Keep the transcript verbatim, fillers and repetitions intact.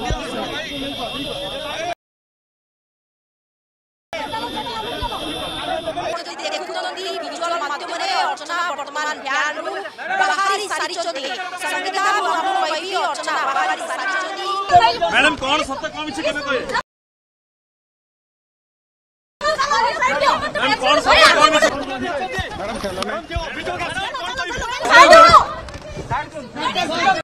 अर्चना वर्तमान ध्यान बाहरी सारी संविधान अर्चना बाहरी सारी मैडम कौन सत्य कौन मिछ केबे कहे मैडम कौन सत्य कौन मिछ मैडम